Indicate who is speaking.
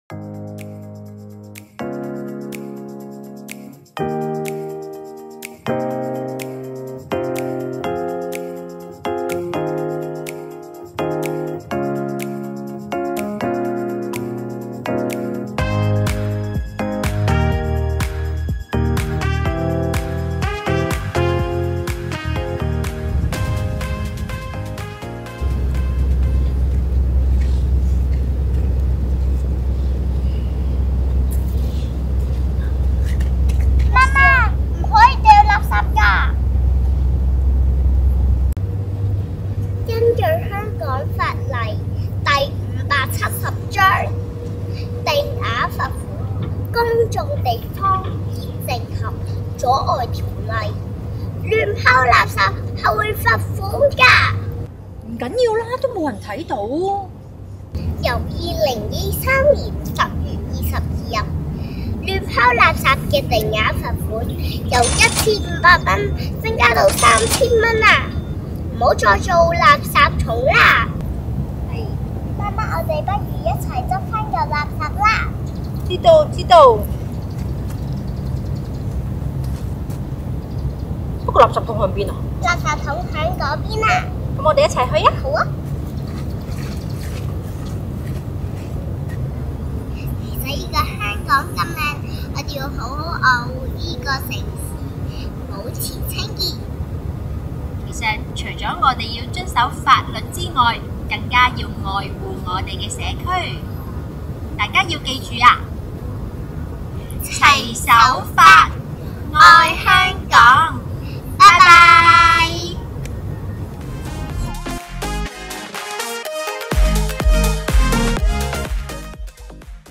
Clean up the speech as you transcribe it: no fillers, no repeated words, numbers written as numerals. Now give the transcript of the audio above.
Speaker 1: 法例第570章定額罰款公眾地方現正合阻礙條例，亂拋垃圾係會罰款㗎。
Speaker 2: 唔緊要啦，都冇人睇到。
Speaker 1: 由2023年10月22日，亂拋垃圾嘅定額罰款由1500蚊增加到3000蚊啊！唔好再做垃圾蟲啦！媽媽，我哋不如一齊執返個垃圾啦！
Speaker 2: 知道知道。不過垃圾桶喺邊啊？
Speaker 1: 垃圾桶喺嗰邊啊！
Speaker 2: 咁我哋一齊去啊！
Speaker 1: 好啊！其實呢個香港咁靚，我哋要好好愛護呢個城市，保持清潔。
Speaker 3: 其實除咗我哋要遵守法律之外，更加要愛護我哋嘅社區。大家要記住啊！齊守法，愛香